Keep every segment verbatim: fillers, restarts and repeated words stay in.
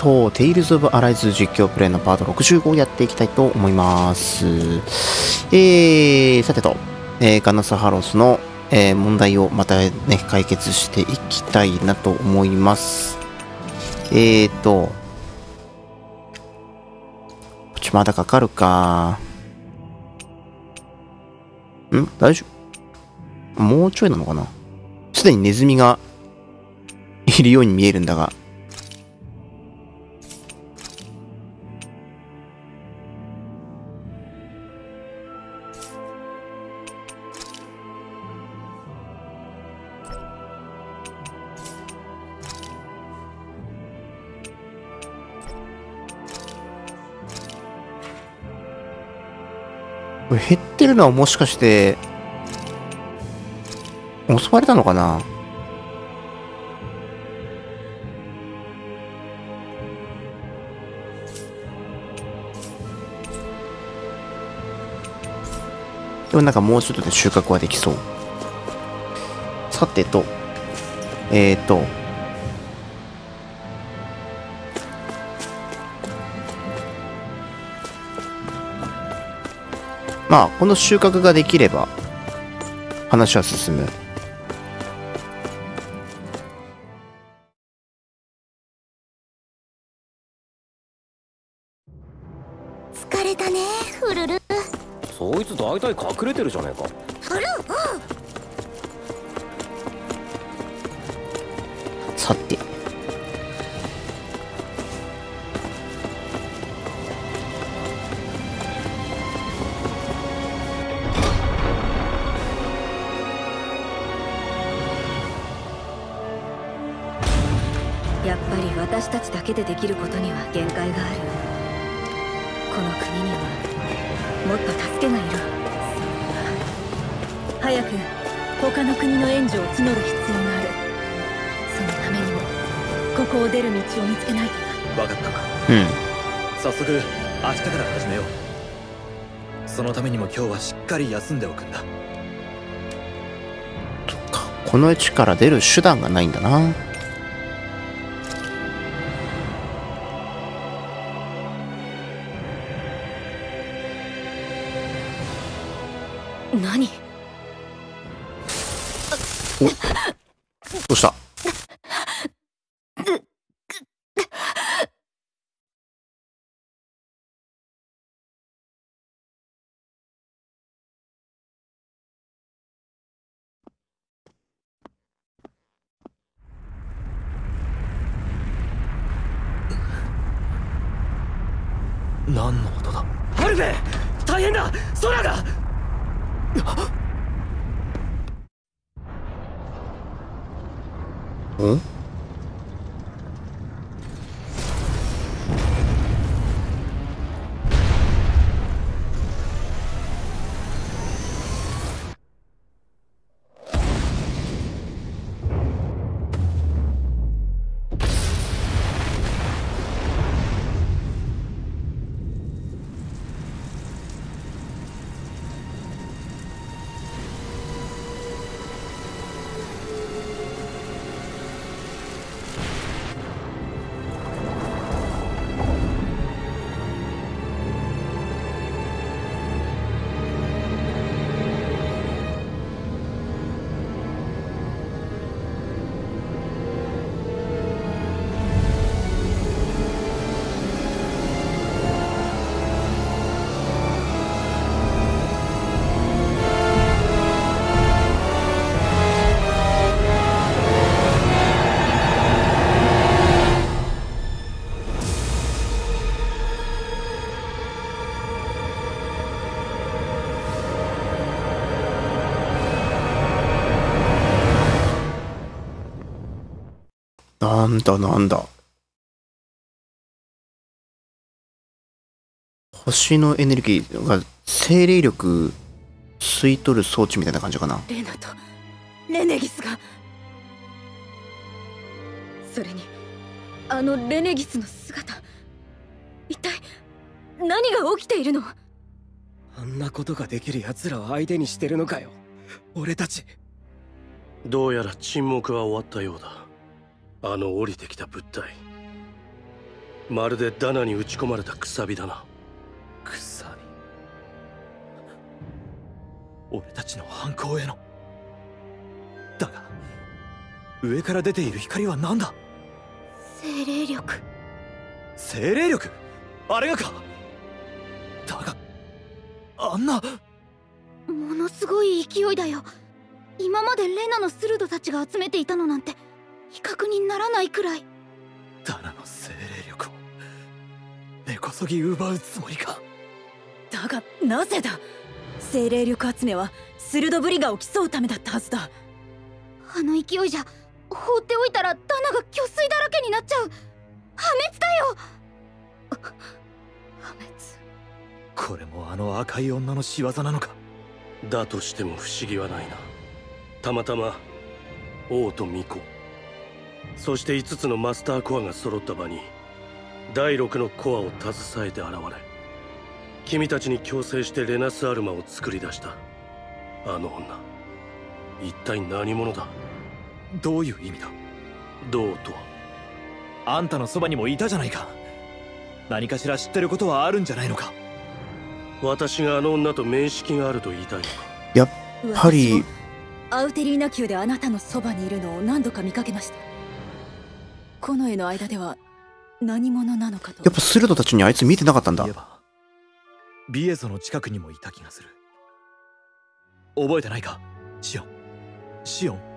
と、テイルズ・オブ・アライズ実況プレイのパートろくじゅうごをやっていきたいと思います。えー、さてと、えー、ガナス・ハロスの、えー、問題をまたね、解決していきたいなと思います。えーと、こっちまだかかるか。ん大丈夫？もうちょいなのかな？すでにネズミがいるように見えるんだが。これ減ってるのはもしかして襲われたのかな？でもなんかもうちょっとで収穫はできそう。さてと、えーと、まあ、この収穫ができれば、話は進む。 疲れたね、フルル。 そいつ大体隠れてるじゃねえか。 フルル。 さて。 やっぱり私たちだけでできることには限界がある。この国にはもっと助けがいる。早く他の国の援助を募る必要がある。そのためにもここを出る道を見つけないとな。 分かった。 うん。 早速明日から始めよう。そのためにも今日はしっかり休んでおくんだ。 そっか。この位置から出る手段がないんだな。 何？ お、どうした？ 何の音だ？ハルベ、大変だ、空が。 ん？なんだなんだ。星のエネルギーが精霊力吸い取る装置みたいな感じかな。 レナとレネギスが。それにあのレネギスの姿、一体何が起きているの？ あんなことができる奴らを相手にしてるのかよ、俺たち。 どうやら沈黙は終わったようだ。あの降りてきた物体、 まるでダナに打ち込まれたくさびだな。 くさび。俺たちの犯行への。だが上から出ている光は何だ。 精霊力。 精霊力。あれがか。だがあんなものすごい勢いだよ。今までレナのスルドたちが集めていたのなんて比較にならないくらい。 ダナの精霊力を根こそぎ奪うつもりか。 だがなぜだ。精霊力集めはスルドブリガを競うためだったはずだ。 あの勢いじゃ放っておいたらダナが虚水だらけになっちゃう。破滅だよ。 破滅。 これもあの赤い女の仕業なのか。 だとしても不思議はないな。たまたま王と巫女、そしていつつのマスターコアが揃った場にだいろくのコアを携えて現れ、君たちに強制してレナスアルマを作り出したあの女、一体何者だ。 どういう意味だ。 どうとは。 あんたのそばにもいたじゃないか。何かしら知ってることはあるんじゃないのか。 私があの女と面識があると言いたいのか。 やっぱりアウテリーナ宮であなたのそばにいるのを何度か見かけました。この絵の間では何者なのかと。 やっぱスルドたちにあいつ見てなかったんだ。 言えばビエゾの近くにもいた気がする。覚えてないかシオン。シオン。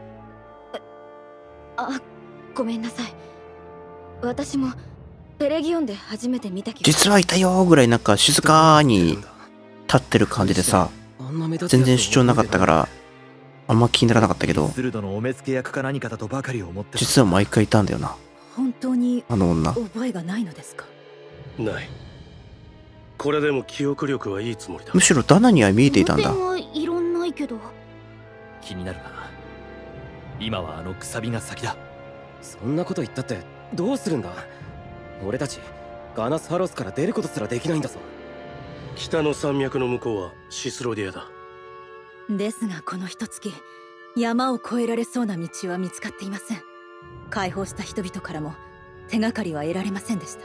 あ、ごめんなさい。私もペレギオンで初めて見た気が。 実はいたよーぐらいなんか静かに立ってる感じでさ、全然主張なかったからあんま気にならなかったけど、 スルドのお目付け役か何かだとばかり思ってた。 実は毎回いたんだよな、 本当にあの女。 覚えがないのですか。 ない。これでも記憶力はいいつもりだ。 むしろダナには見えていたんだ。 その点は異論ないけど。 気になるが今はあのくさびが先だ。 そんなこと言ったってどうするんだ。俺たちガナスハロスから出ることすらできないんだぞ。 北の山脈の向こうはシスロディアだ。 ですがこの一月山を越えられそうな道は見つかっていません。解放した人々からも手がかりは得られませんでした。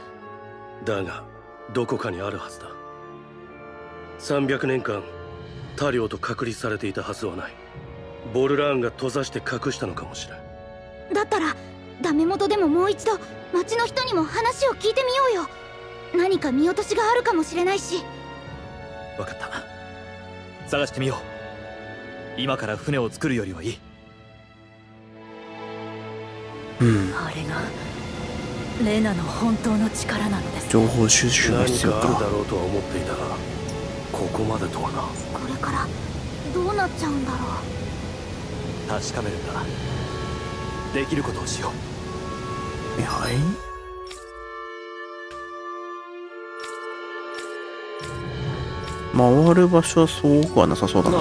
だがどこかにあるはずだ。さんびゃくねんかん他領と隔離されていたはずはない。ボルラーンが閉ざして隠したのかもしれん。 だったらダメ元でももう一度町の人にも話を聞いてみようよ。何か見落としがあるかもしれないし。 分かった。探してみよう。今から船を作るよりはいい。 うん、 あれがレナの本当の力なのです。 情報収集が何必要かあるだか。 ろうとは思っていたが、ここまでとはな。 これからどうなっちゃうんだろう。 確かめるんだ。できることをしよう。 はい。回る場所はそう多くはなさそうだな。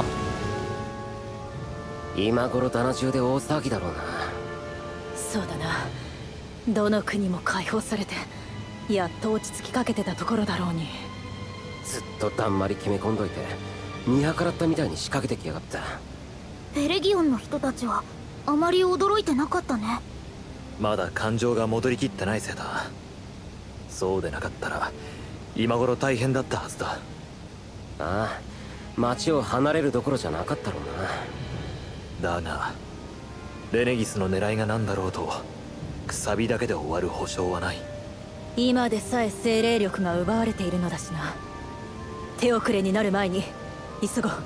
今頃ダナ中で大騒ぎだろうな。 そうだな。どの国も解放されてやっと落ち着きかけてたところだろうに。 ずっとだんまり決め込んどいて見計らったみたいに仕掛けてきやがった。 ペレギオンの人たちはあまり驚いてなかったね。 まだ感情が戻りきってないせいだ。そうでなかったら今頃大変だったはずだ。 ああ、町を離れるどころじゃなかったろうな。だがレネギスの狙いが何だろうとくさびだけで終わる保証はない。 今でさえ精霊力が奪われているのだしな。手遅れになる前に急ごう。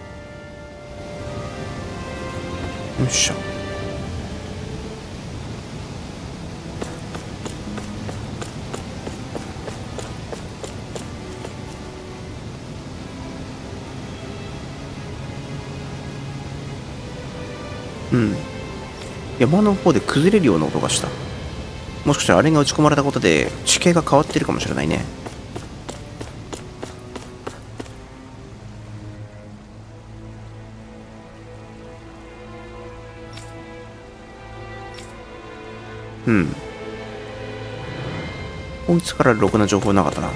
よっしゃ。うん、山の方で崩れるような音がした。もしかしたらあれが打ち込まれたことで地形が変わってるかもしれないね。うん、こいつからろくな情報なかったな。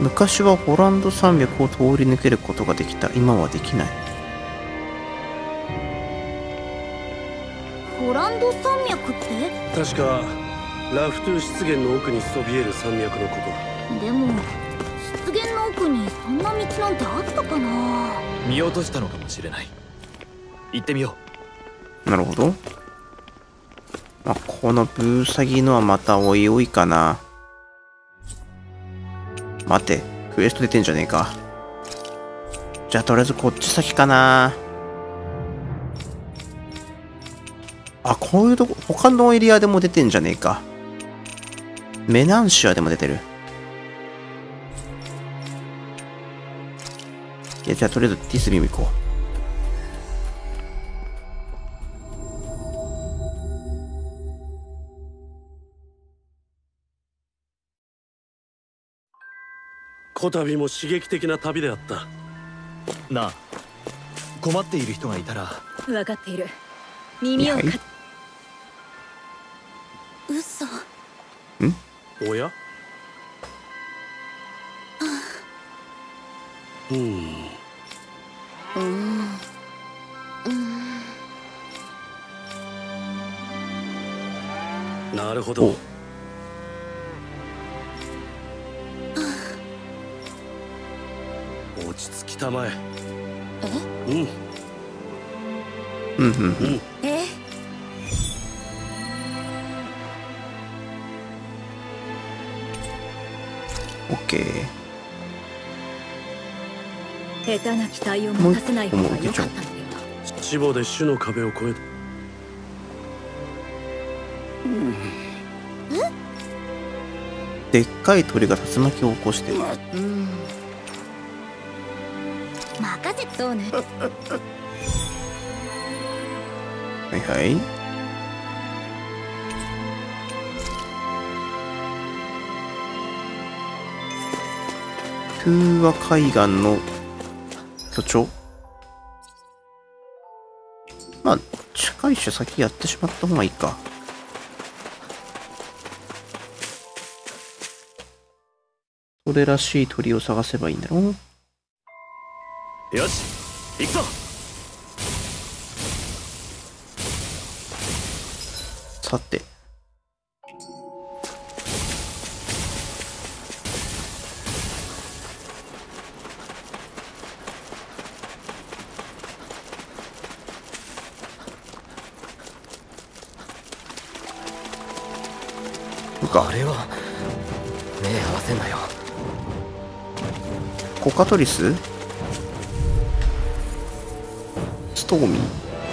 昔はホランド山脈を通り抜けることができた。今はできない。 ホランド山脈って？ 確かラフトゥー湿原の奥にそびえる山脈のこと。 でも湿原の奥にそんな道なんてあったかな。 見落としたのかもしれない。行ってみよう。なるほど。まあ、このブーサギのはまたおいおいかな。待って、クエスト出てんじゃねえか。じゃあとりあえずこっち先かな。あ、こういうとこ、他のエリアでも出てんじゃねえか。メナンシアでも出てる。いや、じゃあとりあえずディスビーム行こう。 こたびも刺激的な旅であった。 なあ、困っている人がいたら。 分かっている。耳をか。 嘘。 ん？ おや？うん。 うん。うん。 なるほど。落ち着きたまえ。 え？ うん。 うんうんうん。 え？ オッケー。 下手な期待を持たせない方が良かったのでは。 死亡で種の壁を越えた。うん。 でっかい鳥が竜巻を起こしてる。 うん。任せそうね。 はいはい。トゥーワ海岸の巨鳥。まあ近いし先やってしまった方がいいか。それらしい鳥を探せばいいんだろう。 よし、行くぞ。 さて。 あれは目合わせんなよ。 コカトリス？ストーミー？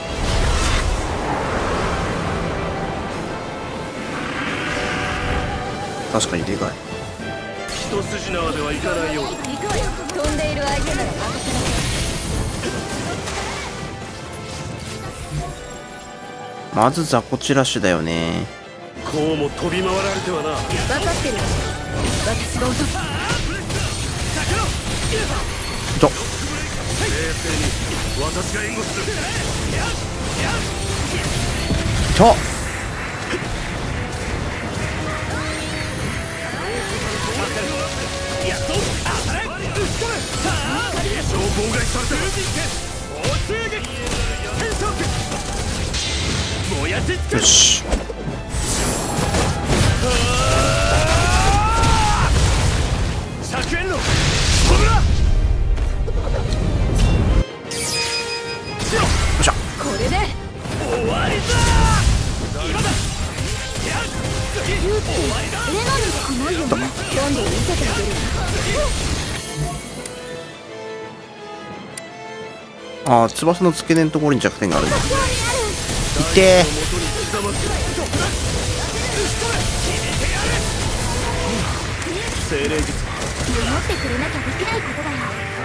確かにでかい。 一筋縄ではいかないようだ。 飛んでいる相手なら任せなさい。まず雑魚散らしだよね。 こうも飛び回られてはな。 分かってる。私が落とす。 と冷静に私が援護する。 と妨害された。 よし。 着縁の飛ぶな。 これで終わりだ。今だ。 ユウってレナにしかないよね。今度見せてあげる。 ああ、翼の付け根のところに弱点がある。いってー。 精霊術。 守ってくれなきゃできないことだよ。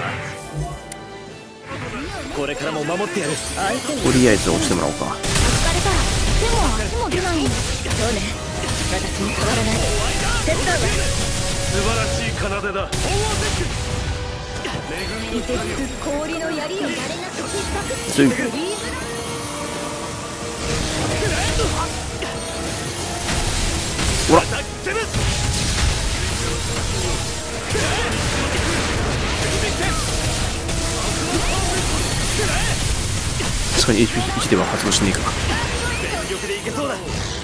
これからも守ってやる。 とりあえず押してもらおうか。 疲れたら手も足も出ないよ。 そうね。私に変わらない。手伝うわ。 素晴らしい奏でだ。 いてつく氷の槍よ。誰がついほらそれ エイチピー では発動しねえか。 全力でいけそうだ。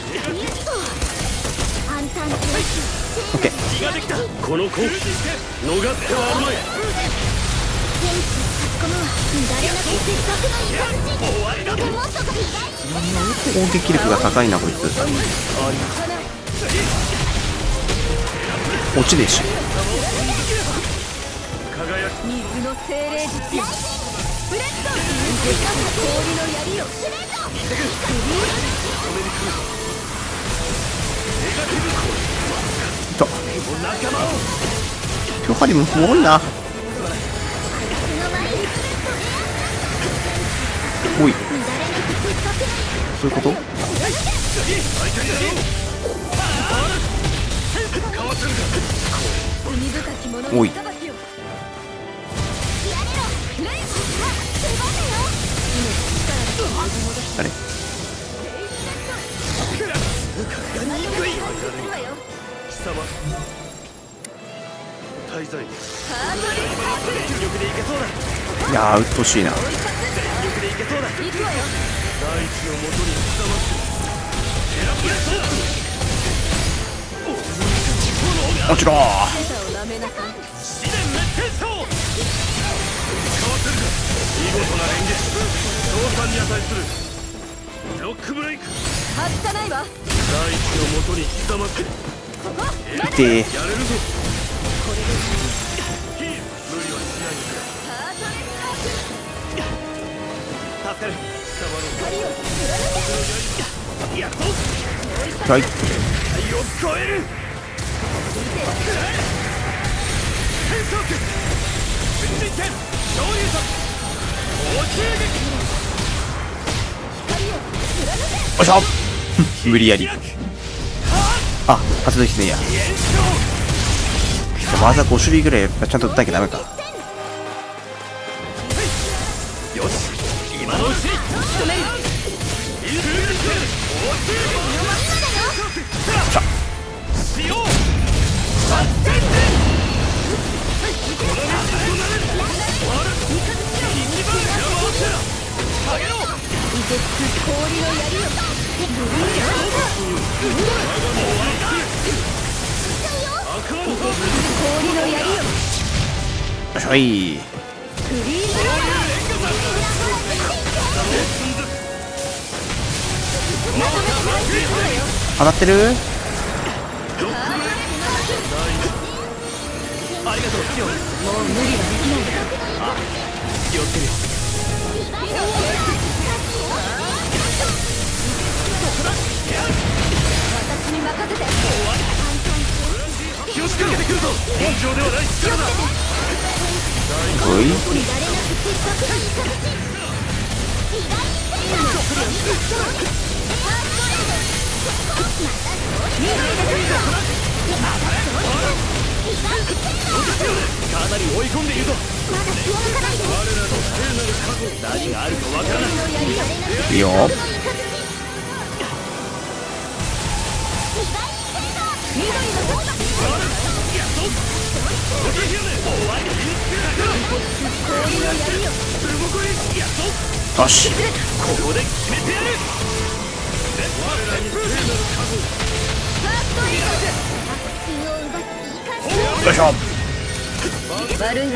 オッケー。 気ができた。 この攻撃逃ってはあるまい。 終わりだ。 攻撃力が高いなこいつ。落ちねえし。 輝き水の精霊術よ。ブレッド氷の槍よ。 いた。今日ハリムすごいな。おい、そういうこと？おい、あれ？ 貴様滞在全力でいけそうだ。 いやー、うっとうしいな。 全力でいけそうだ。 大地のもとに刻ま落ちろー。 試練滅天章。 見事な連撃、賞賛に値するロックブレイク。 外さないわ。 大地のもとに刻まってで、 やれるぞ。無理はしないんだ。 助かる。 やっとはい。 太陽を超える。天章区瞬時剣昇竜速大襲撃。 よいしょ。無理やり。あ、発動してねえや。技ご種類ぐらいちゃんと打たなきゃダメか。 よし、今のうちに仕留める。 さあ、 しよう。 よしょい。当たってる？ ありがとう、シオン。もう無理はできない。あ、気をつけるよ。 私に任せて。 気をつけてくるぞ。現状ではない力だ。 おい。 かなり追い込んでいるぞ。何があるかわからない。 いいよ。よし。 ここで決めてやる。 よいしょ。 悪いわね。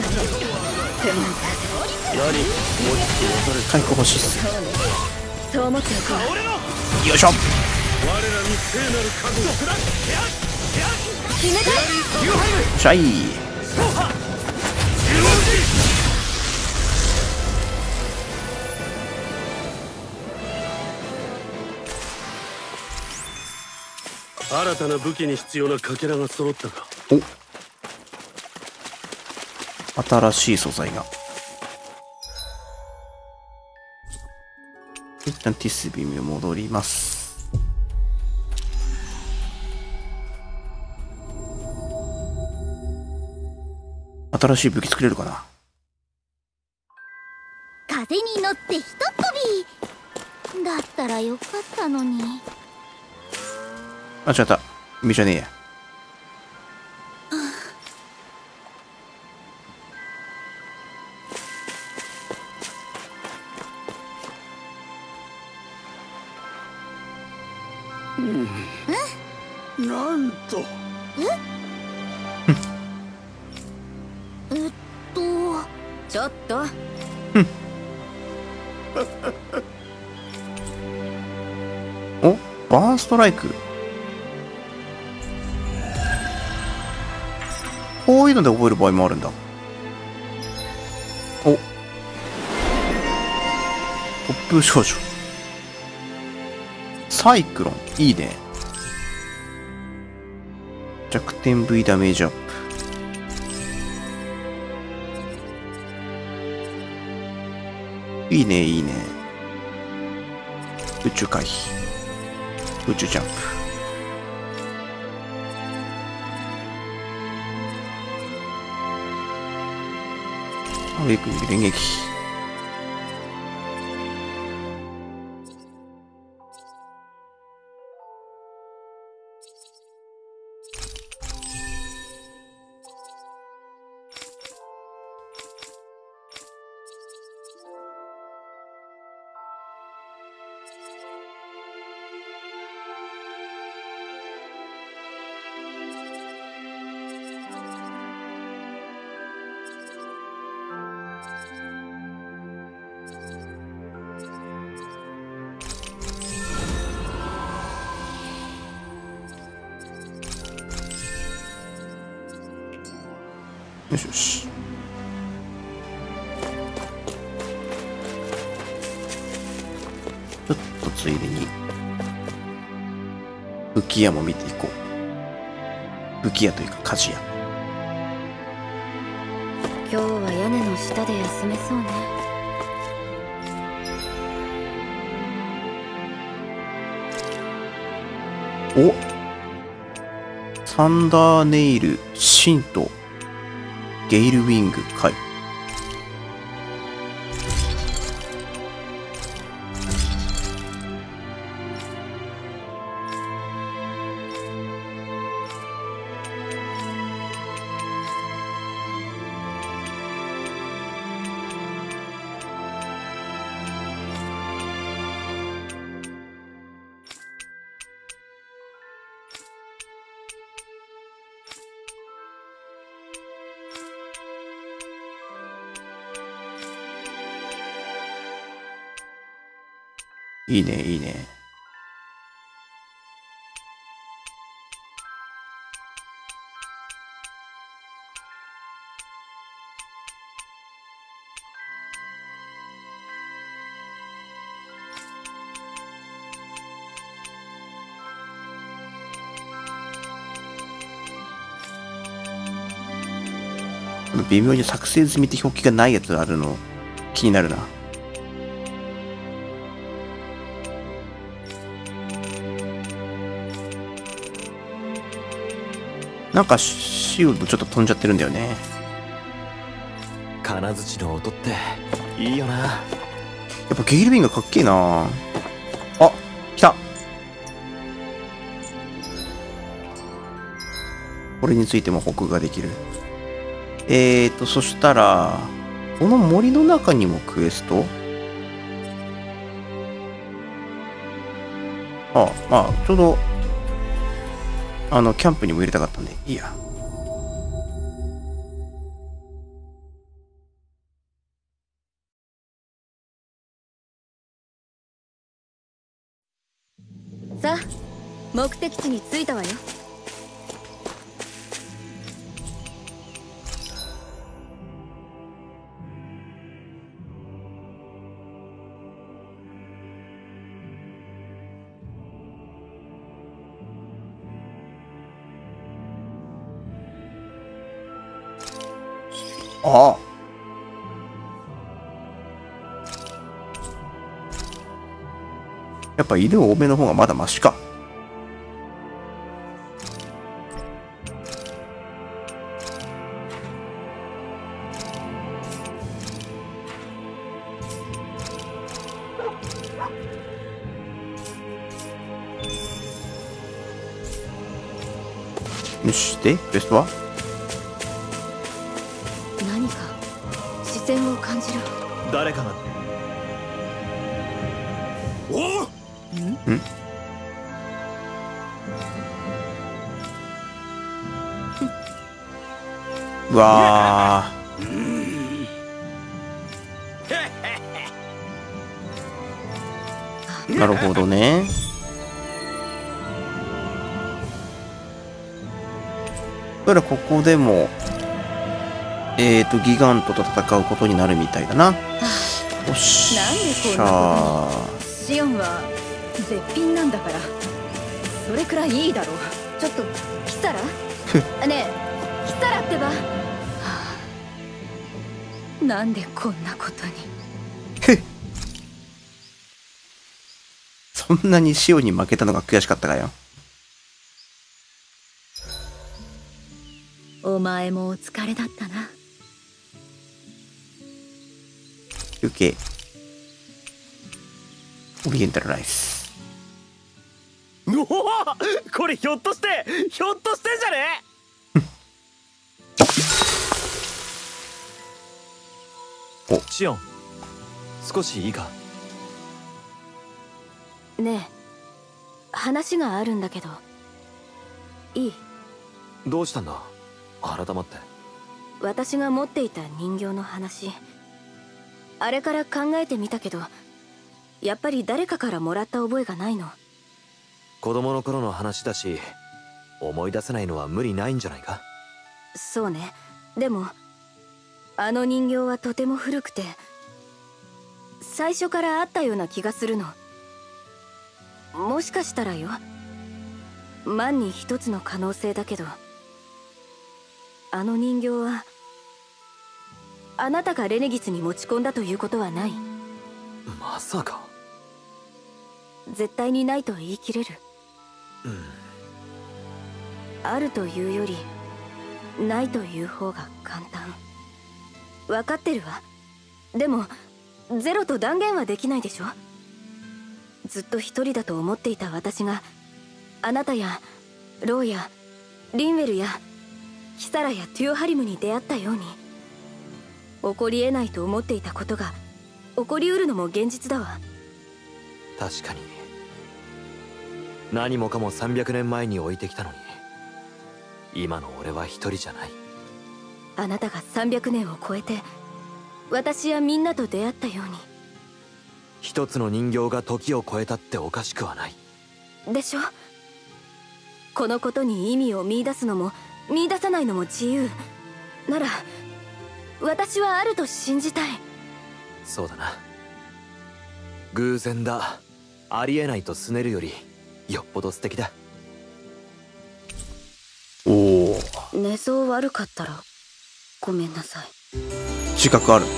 回復欲しいっす。 そう思っておこう。 よいしょ。 我らに聖なる覚悟。 決めたい。 よっしゃい。 新たな武器に必要なかけらが揃ったか。 お、新しい素材が。一旦ティスビーに戻ります。新しい武器作れるかな。 風に乗ってひとっ飛びだったらよかったのに。 あ、違った。意味じゃねえや。 なんと。 ええっとちょっとお、バーンストライク。こういうので覚える場合もあるんだ。お、突風少女。サイクロン、いいね。弱点 V ダメージアップ。いいね、いいね。宇宙回避。宇宙ジャンプ。アウェイクニング連撃。よしよし。ちょっとついでに武器屋も見ていこう。武器屋というか鍛冶屋。 今日は屋根の下で休めそうね。 お、サンダーネイルシンとゲイルウィング回。いいね、いいね。微妙に作成済みって表記がないやつあるの気になるな。なんかシールドちょっと飛んじゃってるんだよね。 金槌の音っていいよな。 やっぱゲイルウィンがかっけえな。あ、来た。これについても報告ができる。えーと、そしたら、この森の中にもクエスト？あ、まあ、ちょうど、あの、キャンプにも入れたかったんで、いいや。 さあ、目的地に着いたわよ。 ああ。やっぱ犬多めの方がまだマシか。よし、で、ベストは何か視線を感じる。 誰かが。おんうわー。なるほどね。だからここでもえーとギガントと戦うことになるみたいだな。よっしゃー。 シオンは絶品なんだから、それくらいいいだろう。 ちょっとキサラねえ、キサラってば、はあ、なんでこんなことに。 そんなにシオンに負けたのが悔しかったかよ。 お前もお疲れだったな。 休憩。オリエンタルライス。 うお、これひょっとしてひょっとしてんじゃね？お、シオン、少しいいか？ ねえ、話があるんだけどいい？ どうしたんだ？改まって。 私が持っていた人形の話、あれから考えてみたけど、やっぱり誰かからもらった覚えがないの。 子供の頃の話だし、思い出せないのは無理ないんじゃないか？ そうね。でもあの人形はとても古くて、最初からあったような気がするの。もしかしたらよ、万に一つの可能性だけど、あの人形はあなたがレネギスに持ち込んだということはない？ まさか。 絶対にないと言い切れる。 うん。 あるというよりないという方が簡単。分かってるわ。でもゼロと断言はできないでしょ。ずっと一人だと思っていた私が、あなたやローやリンウェルやキサラやテュオハリムに出会ったように、起こりえないと思っていたことが起こりうるのも現実だわ。 確かに。何もかもさんびゃくねんまえに置いてきたのに、今の俺は一人じゃない。 あなたがさんびゃくねんを超えて私やみんなと出会ったように。 一つの人形が時を超えたっておかしくはないでしょ。このことに意味を見出すのも見出さないのも自由なら、私はあると信じたい。 そうだな。偶然だ、ありえないとすねるよりよっぽど素敵だ。 おお。 寝相悪かったらごめんなさい。 自覚ある。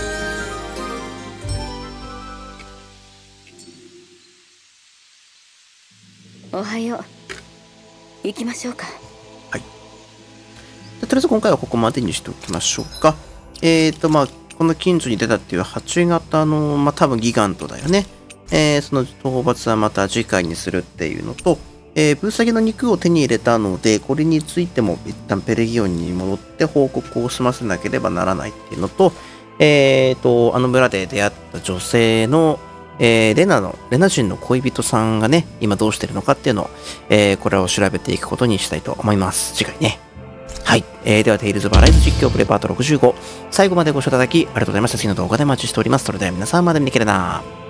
おはよう。行きましょうか。 はい。とりあえず今回はここまでにしておきましょうか。えーと、まあ、この近所に出たっていうはち型の、まあ、多分ギガントだよね。えー、その討伐はまた次回にするっていうのと、えー、ブーサギの肉を手に入れたので、これについても一旦ペレギオンに戻って報告を済ませなければならないっていうのと、えーと、あの村で出会った女性の、えー、レナの、レナ人の恋人さんがね、今どうしてるのかっていうのを、えー、これを調べていくことにしたいと思います。次回ね。はい。えー、では、テイルズ・オブ・アライズ実況プレイパートろくじゅうご。最後までご視聴いただきありがとうございました。次の動画でお待ちしております。それでは皆さんまで見てけれな。